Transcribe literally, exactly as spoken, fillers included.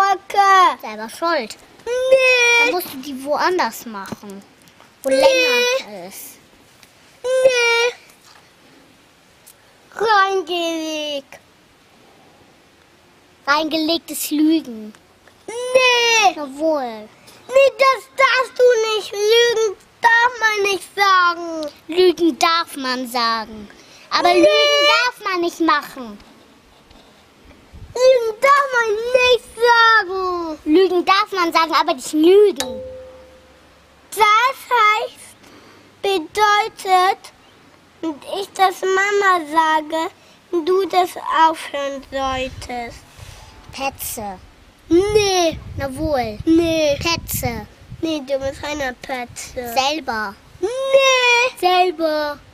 Kacke. Selber schuld. Nee. Dann musst du die woanders machen. Wo Nee. länger ist. Nee. Reingelegt. Reingelegtes Lügen. Nee. Jawohl. Nee, das darfst du nicht. Lügen darf man nicht sagen. Lügen darf man sagen. Aber Nee. Lügen darf man nicht machen. Lügen darf man nicht sagen. Lügen darf man sagen, aber nicht lügen. Das heißt, bedeutet, und ich das Mama sage, du das aufhören solltest. Petze. Nee, Jawohl. nee, Petze. nee, du bist eine Petze. Selber. Nee, Selber.